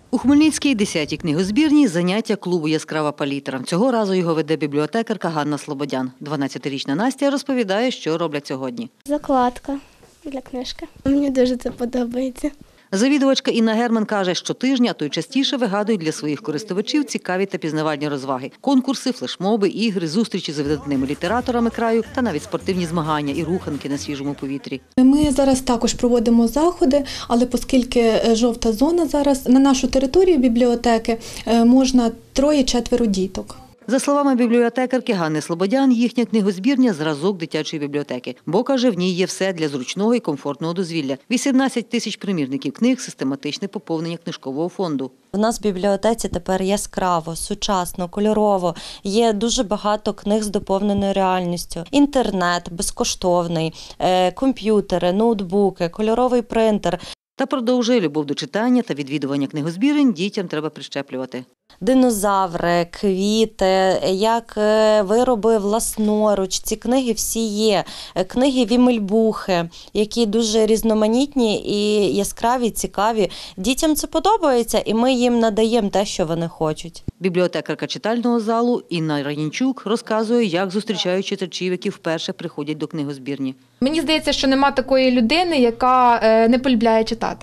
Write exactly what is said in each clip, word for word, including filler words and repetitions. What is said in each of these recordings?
У Хмельницькій десятій книгозбірні заняття клубу «Яскрава палітра». Цього разу його веде бібліотекарка Ганна Слободян. дванадцятирічна Настя розповідає, що роблять сьогодні. Закладка для книжки. Мені дуже це подобається. Завідувачка Інна Герман каже, що тижня, а то й частіше вигадують для своїх користувачів цікаві та пізнавальні розваги. Конкурси, флешмоби, ігри, зустрічі з видатними літераторами краю та навіть спортивні змагання і руханки на свіжому повітрі. Ми зараз також проводимо заходи, але оскільки жовта зона зараз, на нашу територію бібліотеки можна троє-четверо діток. За словами бібліотекарки Ганни Слободян, їхня книгозбірня – зразок дитячої бібліотеки. Бо, каже, в ній є все для зручного і комфортного дозвілля. вісімнадцять тисяч примірників книг, систематичне поповнення книжкового фонду. У нас в бібліотеці тепер яскраво, сучасно, кольорово. Є дуже багато книг з доповненою реальністю. Інтернет безкоштовний, комп'ютери, ноутбуки, кольоровий принтер. Та продовжує, любов до читання та відвідування книгозбірень дітям треба прищеплювати. Динозаври, квіти, як вироби власноруч. Ці книги всі є. Книги Вімельбухи, які дуже різноманітні і яскраві, цікаві. Дітям це подобається, і ми їм надаємо те, що вони хочуть. Бібліотекарка читального залу Інна Ранінчук розказує, як зустрічають читачів, які вперше приходять до книгозбірні. Мені здається, що нема такої людини, яка не полюбляє читати.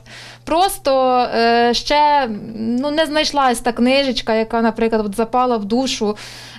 Просто ще ну, не знайшлась та книжечка, яка, наприклад, от запала в душу,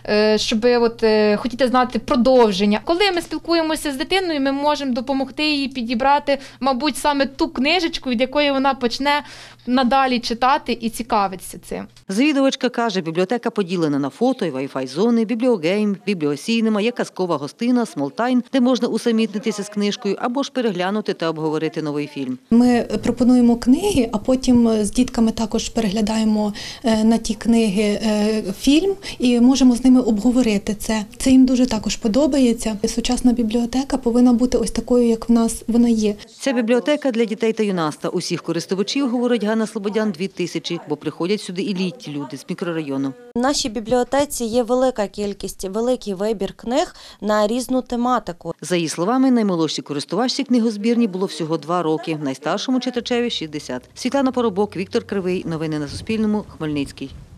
щоб от, хотіти знати продовження. Коли ми спілкуємося з дитиною, ми можемо допомогти їй підібрати, мабуть, саме ту книжечку, від якої вона почне надалі читати і цікавитися цим. Завідувачка каже, бібліотека поділена на фото і вай-фай-зони, бібліогейм, бібліосійнема, є казкова гостина, смолтайн, де можна усамітнитися з книжкою або ж переглянути та обговорити новий фільм. Ми пропонуємо книги, а потім з дітками також переглядаємо на ті книги фільм і можемо з ними обговорити це. Це їм дуже також подобається. Сучасна бібліотека повинна бути ось такою, як в нас вона є. Ця бібліотека для дітей та юнацтва. Усіх користувачів, говорить Ганна Слободян, дві тисячі, бо приходять сюди і літні люди з мікрорайону. В нашій бібліотеці є велика кількість, великий вибір книг на різну тематику. За її словами, наймолодшій користувачці книгозбірні було всього два роки, найстаршому читачеві – шістдесят. Світлана Поробок, Віктор Кривий. Новини на Суспільному. Хмельницький.